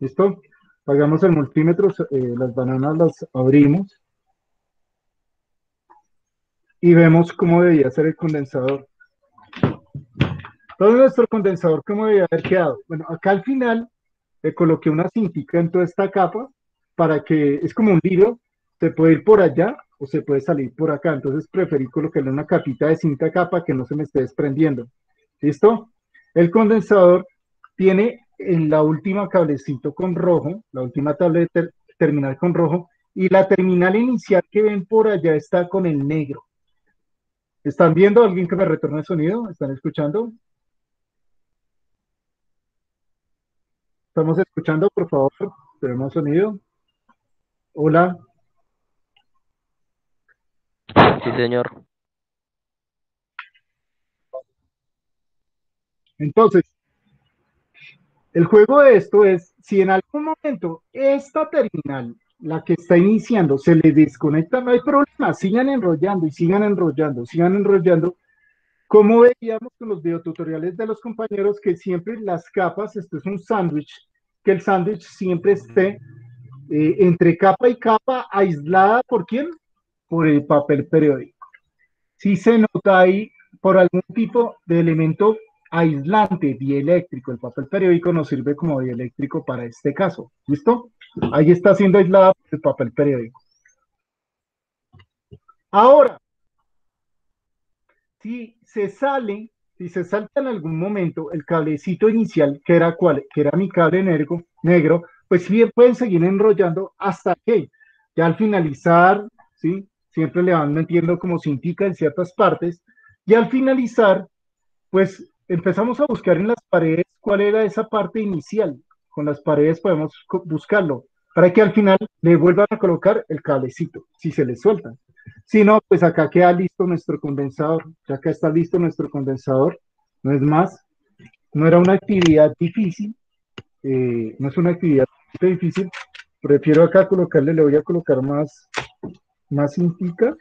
¿Listo? Pagamos el multímetro, las bananas las abrimos y vemos cómo debía ser el condensador. Todo nuestro condensador, ¿cómo debía haber quedado? Bueno, acá al final le coloqué una cintica en toda esta capa para que, es como un hilo, se puede ir por allá o se puede salir por acá. Entonces preferí colocarle una capita de cinta capa que no se me esté desprendiendo. ¿Listo? El condensador tiene en la última cablecito con rojo, la última terminal con rojo, y la terminal inicial que ven por allá está con el negro. ¿Están viendo? ¿Alguien que me retorne el sonido? ¿Están escuchando? ¿Estamos escuchando? Por favor, tenemos sonido. Hola. Sí, señor. Entonces, el juego de esto es, si en algún momento esta terminal, la que está iniciando, se le desconecta, no hay problema, sigan enrollando y sigan enrollando, sigan enrollando. Como veíamos con los videotutoriales de los compañeros, que siempre las capas, esto es un sándwich, que el sándwich siempre esté entre capa y capa aislada, ¿por quién? Por el papel periódico. Si se nota ahí por algún tipo de elemento aislante dieléctrico, el papel periódico nos sirve como dieléctrico para este caso. ¿Listo? Ahí está siendo aislada el papel periódico. Ahora, si se sale, si se salta en algún momento el cablecito inicial, que era cuál, que era mi cable negro, pues bien pueden seguir enrollando hasta que ya al finalizar, ¿sí? Siempre le van metiendo como cintica en ciertas partes, y al finalizar, pues empezamos a buscar en las paredes cuál era esa parte inicial. Con las paredes podemos buscarlo para que al final le vuelvan a colocar el cablecito, si se le suelta. Si no, pues acá queda listo nuestro condensador. Ya acá está listo nuestro condensador. No es más, no era una actividad difícil, no es una actividad difícil. Prefiero acá colocarle, le voy a colocar más cintica.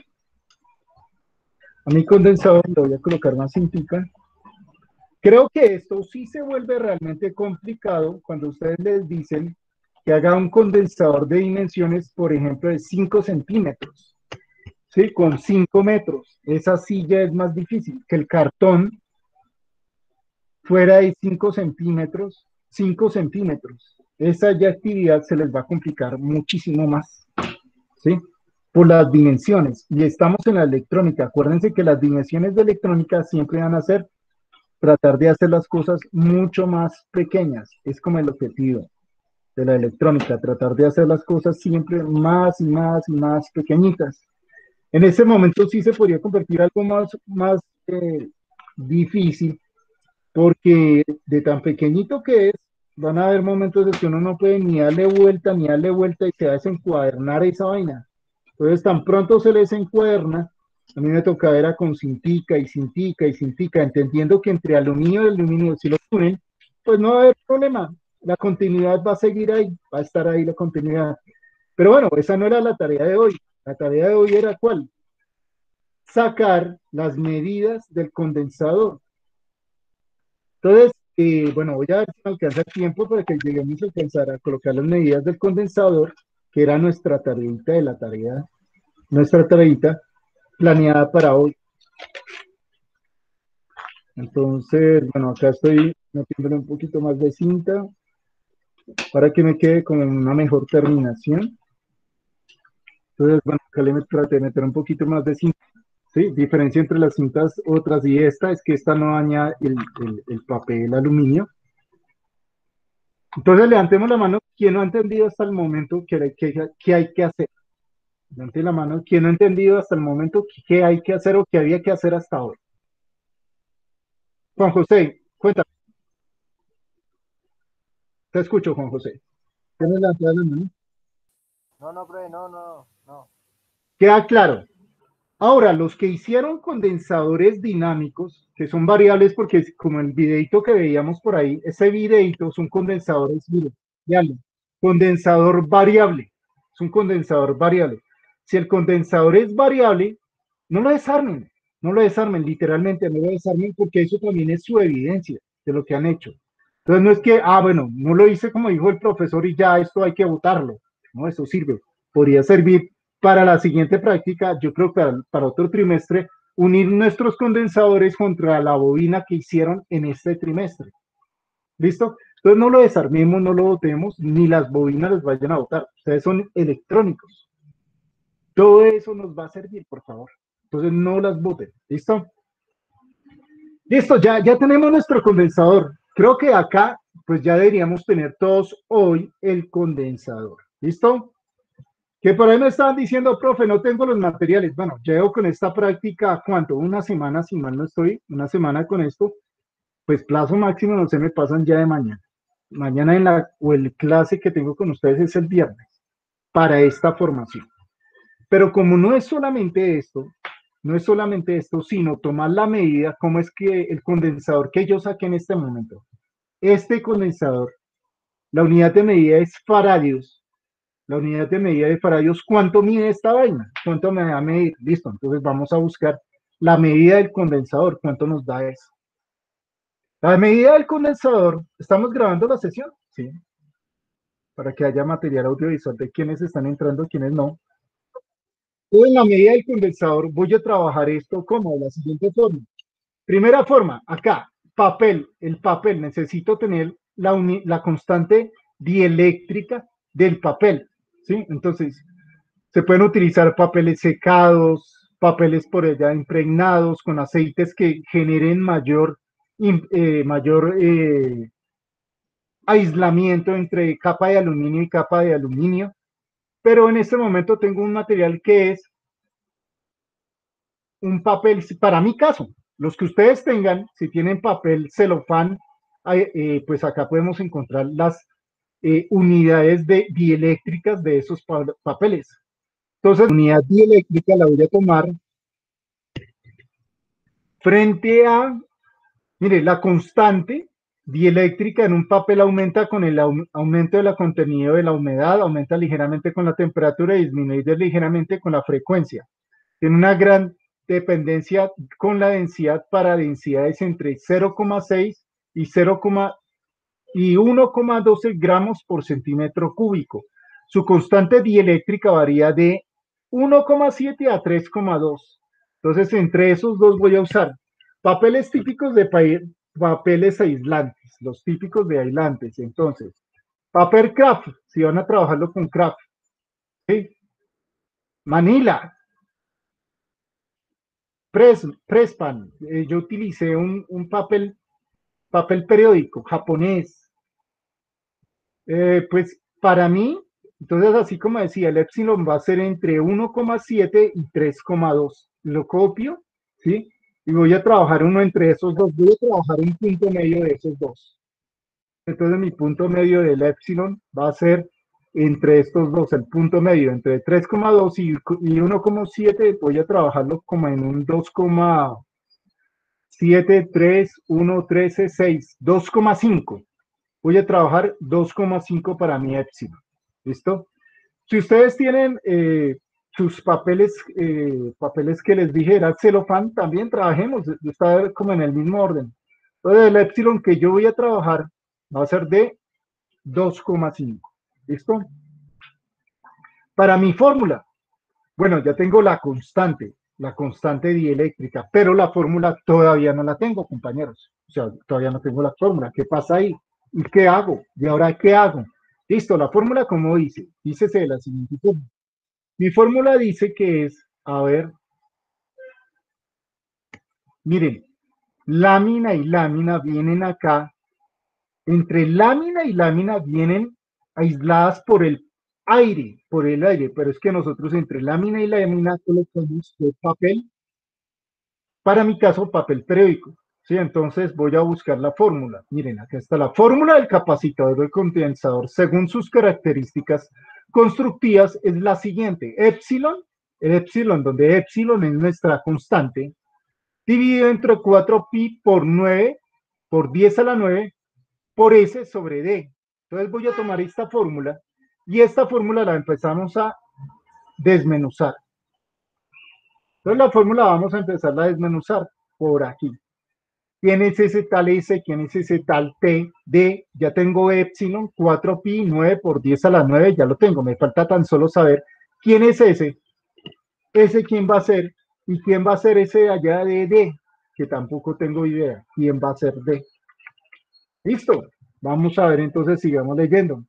A mi condensador le voy a colocar más cintica. Creo que esto sí se vuelve realmente complicado cuando ustedes les dicen que haga un condensador de dimensiones, por ejemplo, de 5 centímetros, ¿sí? Con 5 metros. Esa sí ya es más difícil. Que el cartón fuera de 5 centímetros, 5 centímetros. Esa ya actividad se les va a complicar muchísimo más, ¿sí? Por las dimensiones. Y estamos en la electrónica. Acuérdense que las dimensiones de electrónica siempre van a ser tratar de hacer las cosas mucho más pequeñas. Es como el objetivo de la electrónica, tratar de hacer las cosas siempre más y más y más pequeñitas. En ese momento sí se podría convertir algo más difícil, porque de tan pequeñito que es, van a haber momentos en que uno no puede ni darle vuelta, ni darle vuelta y se va a desencuadernar esa vaina. Entonces, tan pronto se les encuaderna, a mí me tocaba era con cintica y cintica y cintica, entendiendo que entre aluminio y aluminio, si lo unen, pues no va a haber problema. La continuidad va a seguir ahí, va a estar ahí la continuidad. Pero bueno, esa no era la tarea de hoy. La tarea de hoy era ¿cuál? Sacar las medidas del condensador. Entonces, bueno, voy a ver si me alcanza el tiempo para que lleguemos a alcanzar a colocar las medidas del condensador, que era nuestra tareita de la tarea, nuestra tareita planeada para hoy. Entonces, bueno, acá estoy metiéndole un poquito más de cinta para que me quede con una mejor terminación. Entonces, bueno, acá le traté de meter un poquito más de cinta. ¿Sí? Diferencia entre las cintas otras y esta es que esta no daña el papel aluminio. Entonces, levantemos la mano. ¿Quién no ha entendido hasta el momento qué hay que hacer? Levante la mano. ¿Quién no ha entendido hasta el momento qué hay que hacer o qué había que hacer hasta ahora? Juan José, cuéntame. Te escucho, Juan José. ¿Tienes levantada la mano? No, no, profe, no, no, no. Queda claro. Ahora, los que hicieron condensadores dinámicos, que son variables porque como el videito que veíamos por ahí, ese videito son condensadores, mire, veanlo, condensador variable, es un condensador variable. Si el condensador es variable, no lo desarmen, no lo desarmen, literalmente no lo desarmen porque eso también es su evidencia de lo que han hecho. Entonces no es que, bueno, no lo hice como dijo el profesor y ya esto hay que botarlo. No, eso sirve. Podría servir para la siguiente práctica, yo creo que para otro trimestre, unir nuestros condensadores contra la bobina que hicieron en este trimestre. ¿Listo? Entonces no lo desarmemos, no lo botemos, ni las bobinas las vayan a botar. Ustedes son electrónicos. Todo eso nos va a servir, por favor. Entonces no las boten. ¿Listo? Listo, ya tenemos nuestro condensador. Creo que acá, pues ya deberíamos tener todos hoy el condensador. ¿Listo? Que por ahí me estaban diciendo, profe, no tengo los materiales. Bueno, llevo con esta práctica, ¿cuánto? Una semana, si mal no estoy, una semana con esto. Pues plazo máximo no se me pasan ya de mañana. Mañana o el clase que tengo con ustedes es el viernes para esta formación. Pero como no es solamente esto, no es solamente esto, sino tomar la medida, cómo es que el condensador que yo saqué en este momento, este condensador, la unidad de medida es faradios. La unidad de medida de faradios, ¿cuánto mide esta vaina? ¿Cuánto me va a medir? Listo, entonces vamos a buscar la medida del condensador, ¿cuánto nos da eso? La medida del condensador, ¿estamos grabando la sesión? Sí, para que haya material audiovisual de quienes están entrando, quienes no. En la medida del condensador voy a trabajar esto como de la siguiente forma. Primera forma, acá, papel. El papel, necesito tener la constante dieléctrica del papel, ¿sí? Entonces, se pueden utilizar papeles secados, papeles por allá impregnados con aceites que generen mayor aislamiento entre capa de aluminio y capa de aluminio. Pero en este momento tengo un material que es un papel, para mi caso, los que ustedes tengan, si tienen papel celofán, pues acá podemos encontrar las unidades dieléctricas de esos papeles. Entonces, la unidad dieléctrica la voy a tomar frente a, mire, la constante dieléctrica en un papel aumenta con el aumento del contenido de la humedad, aumenta ligeramente con la temperatura y disminuye ligeramente con la frecuencia. Tiene una gran dependencia con la densidad para densidades entre 0,6 y 1,12 gramos por centímetro cúbico. Su constante dieléctrica varía de 1,7 a 3,2. Entonces, entre esos dos voy a usar papeles típicos de papeles aislantes, los típicos de aislantes. Entonces, papel craft, si van a trabajarlo con craft. ¿Sí? Manila, Prespan. Yo utilicé un papel periódico japonés. Pues para mí, entonces así como decía, el epsilon va a ser entre 1,7 y 3,2. Lo copio, ¿sí? Y voy a trabajar uno entre esos dos. Voy a trabajar un punto medio de esos dos. Entonces mi punto medio del epsilon va a ser entre estos dos, el punto medio entre 3,2 y 1,7. Voy a trabajarlo como en un 2,7, 3, 1, 13, 6, 2,5. Voy a trabajar 2,5 para mi epsilon. ¿Listo? Si ustedes tienen sus papeles que les dije, era celofán, también trabajemos, está como en el mismo orden. Entonces el epsilon que yo voy a trabajar va a ser de 2,5. ¿Listo? Para mi fórmula, bueno, ya tengo la constante dieléctrica, pero la fórmula todavía no la tengo, compañeros. O sea, todavía no tengo la fórmula. ¿Qué pasa ahí? ¿Y qué hago? ¿Y ahora qué hago? Listo, la fórmula como dice, dícese de la siguiente forma. Mi fórmula dice que es, a ver, miren, lámina y lámina vienen acá, entre lámina y lámina vienen aisladas por el aire, pero es que nosotros entre lámina y lámina colocamos el papel, para mi caso, papel periódico. ¿Sí? Entonces voy a buscar la fórmula. Miren, acá está la fórmula del capacitador del condensador según sus características constructivas es la siguiente. Epsilon, el epsilon, donde epsilon es nuestra constante, dividido entre 4pi por 9, por 10 a la 9, por S sobre D. Entonces voy a tomar esta fórmula y esta fórmula la empezamos a desmenuzar. Entonces la fórmula vamos a empezar a desmenuzar por aquí. ¿Quién es ese tal S? ¿Quién es ese tal T? D, ya tengo epsilon, 4pi, 9 por 10 a la 9, ya lo tengo. Me falta tan solo saber quién es ese. Ese quién va a ser. ¿Y quién va a ser ese de allá de D? Que tampoco tengo idea. ¿Quién va a ser D? Listo. Vamos a ver entonces, sigamos leyendo.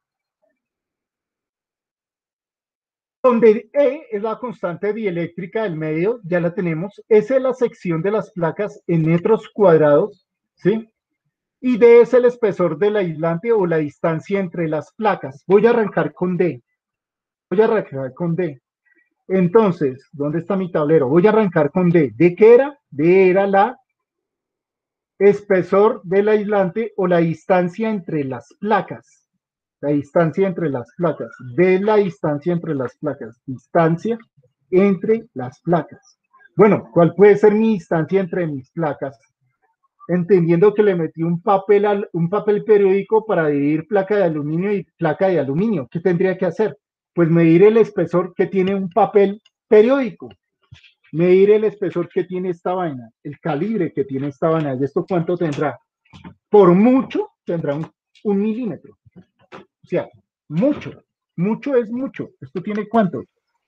Donde E es la constante dieléctrica del medio, ya la tenemos. S es la sección de las placas en metros cuadrados, ¿sí? Y D es el espesor del aislante o la distancia entre las placas. Voy a arrancar con D. Voy a arrancar con D. Entonces, ¿dónde está mi tablero? Voy a arrancar con D. ¿D qué era? D era la espesor del aislante o la distancia entre las placas. La distancia entre las placas. D es la distancia entre las placas. Distancia entre las placas. Bueno, ¿cuál puede ser mi distancia entre mis placas? Entendiendo que le metí un papel periódico para dividir placa de aluminio y placa de aluminio. ¿Qué tendría que hacer? Pues medir el espesor que tiene un papel periódico, medir el espesor que tiene esta vaina, el calibre que tiene esta vaina. ¿Y esto cuánto tendrá? Por mucho tendrá un milímetro. O sea, mucho, mucho es mucho. ¿Esto tiene cuánto?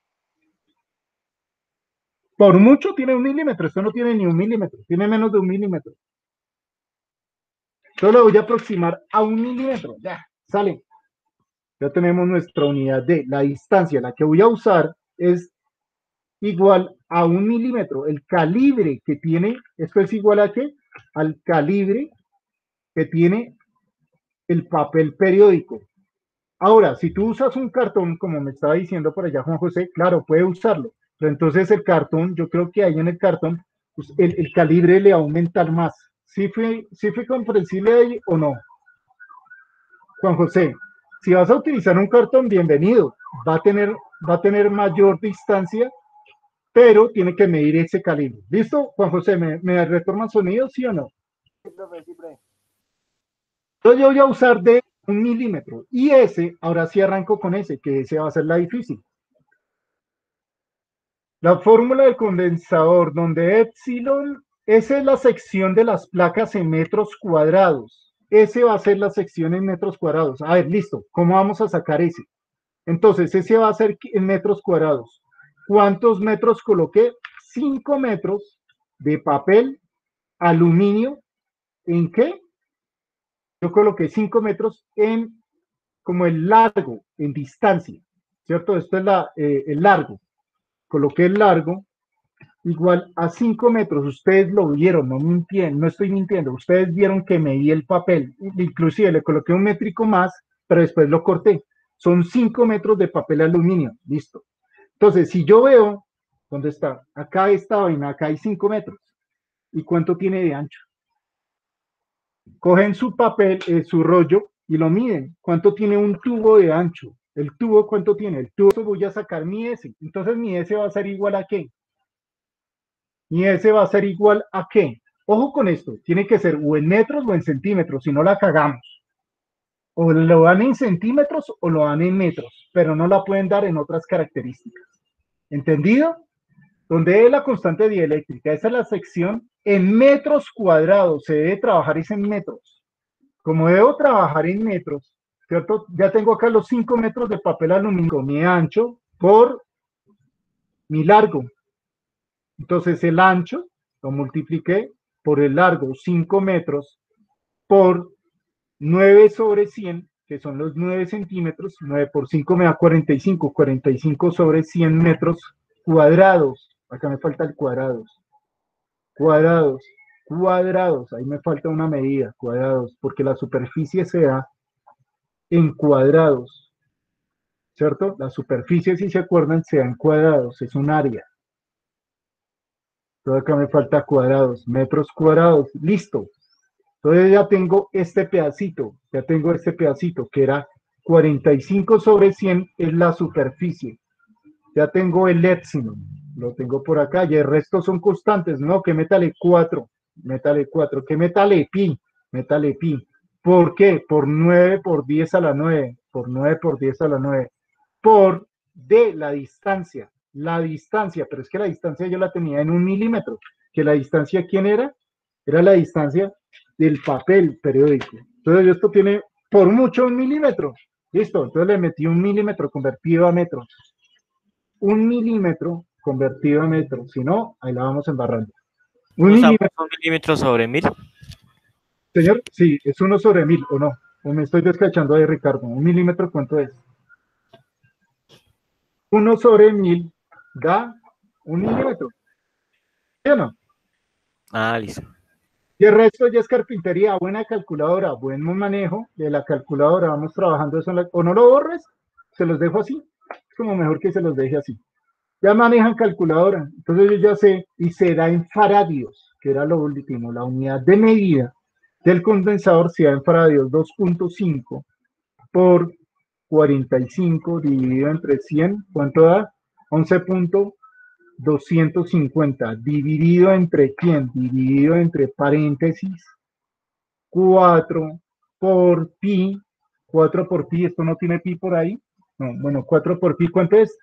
Por mucho tiene 1 milímetro. Esto no tiene ni 1 milímetro, tiene menos de 1 milímetro. Entonces lo voy a aproximar a 1 milímetro. Ya, sale. Ya tenemos nuestra unidad de la distancia. La que voy a usar es igual a 1 milímetro. El calibre que tiene, esto es igual a qué? Al calibre que tiene el papel periódico. Ahora, si tú usas un cartón, como me estaba diciendo por allá Juan José, claro, puede usarlo. Pero entonces el cartón, yo creo que ahí en el cartón, pues el calibre le va a aumentar más. ¿Sí fue comprensible ahí o no? Juan José, si vas a utilizar un cartón, bienvenido. Va a tener mayor distancia, pero tiene que medir ese calibre. ¿Listo? Juan José, ¿me retorna sonido, sí o no? Sí, profe, sí, profe. Entonces yo voy a usar de 1 milímetro. Y ese, ahora sí arranco con ese, que ese va a ser la difícil. La fórmula del condensador, donde epsilon, esa es la sección de las placas en metros cuadrados. Ese va a ser la sección en metros cuadrados. A ver, listo. ¿Cómo vamos a sacar ese? Entonces, ese va a ser en metros cuadrados. ¿Cuántos metros coloqué? 5 metros de papel aluminio. ¿En qué? Yo coloqué 5 metros en como el largo, en distancia, ¿cierto? Esto es el largo. Coloqué el largo igual a 5 metros. Ustedes lo vieron, no mintien, no estoy mintiendo. Ustedes vieron que medí el papel. Inclusive le coloqué un métrico más, pero después lo corté. Son 5 metros de papel aluminio. Listo. Entonces, si yo veo, ¿dónde está? Acá esta vaina, acá hay 5 metros. ¿Y cuánto tiene de ancho? Cogen su papel, su rollo, y lo miden. ¿Cuánto tiene un tubo de ancho? ¿El tubo cuánto tiene? El tubo voy a sacar mi S. Entonces mi S va a ser igual a ¿qué? Mi S va a ser igual a ¿qué? Ojo con esto, tiene que ser o en metros o en centímetros, si no la cagamos. O lo dan en centímetros o lo dan en metros, pero no la pueden dar en otras características. ¿Entendido? Donde es la constante dieléctrica, esa es la sección en metros cuadrados, se debe trabajar es en metros. Como debo trabajar en metros, ¿cierto? Ya tengo acá los 5 metros de papel aluminio, mi ancho por mi largo. Entonces el ancho lo multipliqué por el largo, 5 metros, por 9 sobre 100, que son los 9 centímetros. 9 por 5 me da 45, 45 sobre 100 metros cuadrados. Acá me falta el cuadrados. Cuadrados, cuadrados. Ahí me falta una medida, cuadrados, porque la superficie se da en cuadrados, ¿cierto? La superficie, si se acuerdan, se da en cuadrados, es un área. Entonces acá me falta cuadrados, metros cuadrados, listo. Entonces ya tengo este pedacito que era 45 sobre 100 es la superficie. Ya tengo el epsilon, lo tengo por acá y el resto son constantes, ¿no? Que métale 4, métale 4, que métale pi, métale pi. ¿Por qué? Por 9 por 10 a la 9, por 9 por 10 a la 9, por de la distancia, pero es que la distancia yo la tenía en 1 milímetro, que la distancia, ¿quién era? era la distancia del papel periódico. Entonces esto tiene por mucho 1 milímetro. Listo, entonces le metí 1 milímetro convertido a metro. 1 milímetro convertido a metro. Si no, ahí la vamos embarrando. Un Usamos milímetro, 1 milímetro sobre 1000. señor, sí, es 1/1000 o no. O me estoy descachando ahí, Ricardo. 1 milímetro, ¿cuánto es? 1/1000 da 1 milímetro. ¿Sí o no? Ah, listo. Y el resto ya es carpintería, buena calculadora, buen manejo de la calculadora. Vamos trabajando eso. O no lo borres, se los dejo así. Es como mejor que se los deje así. Ya manejan calculadora. Entonces yo ya sé, y se da en faradios, que era lo último, la unidad de medida del condensador se da en faradios 2.5 por 45 dividido entre 100, ¿cuánto da? 11.250 dividido entre quién, dividido entre paréntesis 4 por pi, 4 por pi, esto no tiene pi por ahí, no, bueno, 4 por pi, ¿cuánto es?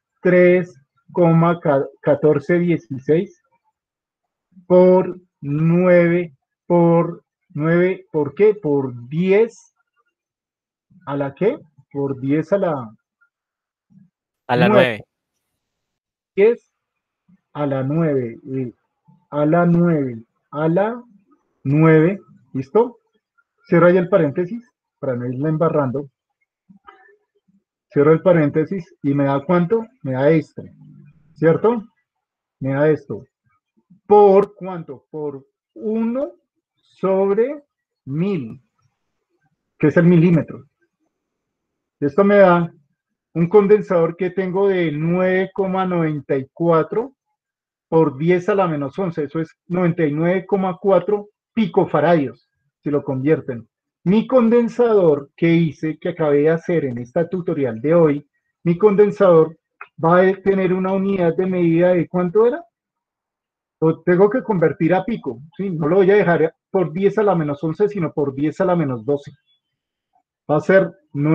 3,1416 por 9 por 9, ¿por qué? Por 10 a la qué? Por 10 a la A la 9, 9. 10 a la 9, a la 9, a la 9, ¿listo? Cierro ahí el paréntesis para no irla embarrando. Cierro el paréntesis y me da ¿cuánto? Me da esto, ¿cierto? Me da esto. ¿Por cuánto? Por 1/1000, que es el milímetro. Esto me da un condensador que tengo de 9,94 por 10 a la menos 11. Eso es 99,4 picofaradios, si lo convierten. Mi condensador que hice, que acabé de hacer en esta tutorial de hoy, mi condensador va a tener una unidad de medida de ¿cuánto era? Lo tengo que convertir a pico, ¿sí? No lo voy a dejar por 10 a la menos 11, sino por 10 a la menos 12. Va a ser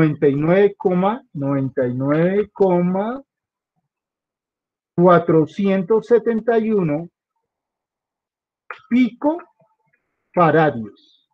99,471 pico faradios.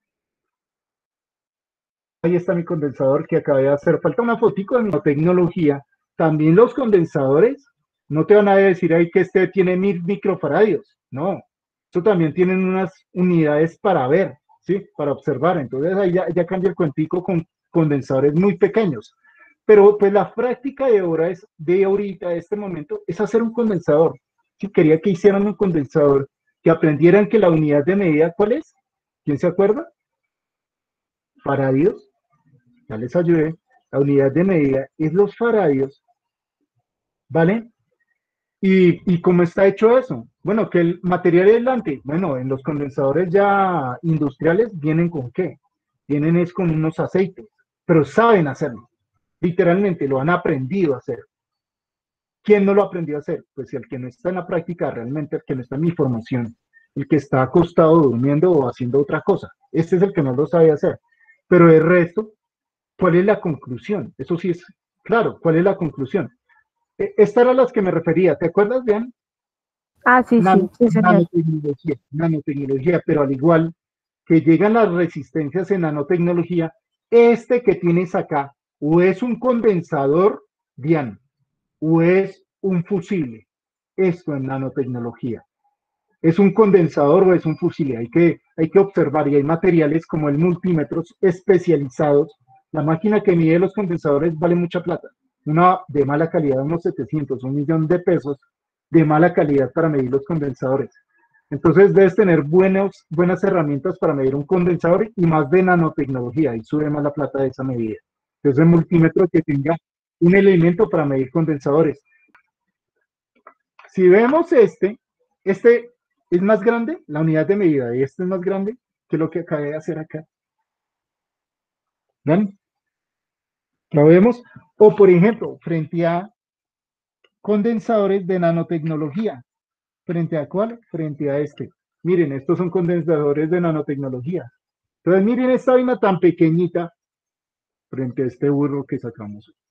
Ahí está mi condensador que acabé de hacer. Falta una fotico de mi tecnología. También los condensadores no te van a decir ahí que este tiene 1000 microfaradios. No, eso también tienen unas unidades para ver, ¿sí? Para observar. Entonces ahí ya cambia el cuentico con condensadores muy pequeños. Pero pues la práctica de ahorita, de este momento, es hacer un condensador. Si quería que hicieran un condensador, que aprendieran que la unidad de medida, ¿cuál es? ¿Quién se acuerda? Faradios. Ya les ayudé. La unidad de medida es los faradios, ¿vale? ¿Y cómo está hecho eso? Bueno, que el material aislante, bueno, en los condensadores ya industriales vienen con qué? Vienen es con unos aceites, pero saben hacerlo. Literalmente lo han aprendido a hacer. ¿Quién no lo aprendió a hacer? Pues el que no está en la práctica realmente, el que no está en mi formación, el que está acostado durmiendo o haciendo otra cosa. Este es el que no lo sabe hacer. Pero el resto, ¿cuál es la conclusión? Eso sí es claro, ¿cuál es la conclusión? Esta era a las que me refería, ¿te acuerdas, Bian? Ah, sí, sí, sí, señor. Nanotecnología, pero al igual que llegan las resistencias en nanotecnología, este que tienes acá, o es un condensador, Bian, o es un fusible. Esto en nanotecnología. ¿Es un condensador o es un fusible? Hay que observar, y hay materiales como el multímetros especializados. La máquina que mide los condensadores vale mucha plata. Una de mala calidad, unos 700, 1 millón de pesos de mala calidad para medir los condensadores. Entonces debes tener buenas herramientas para medir un condensador y más de nanotecnología, y sube más la plata de esa medida. Entonces el multímetro que tenga un elemento para medir condensadores. Si vemos este es más grande, la unidad de medida de este es más grande que lo que acabé de hacer acá. ¿Ven? ¿Lo vemos? O por ejemplo, frente a condensadores de nanotecnología. ¿Frente a cuál? Frente a este. Miren, estos son condensadores de nanotecnología. Entonces, miren esta vaina tan pequeñita frente a este burro que sacamos.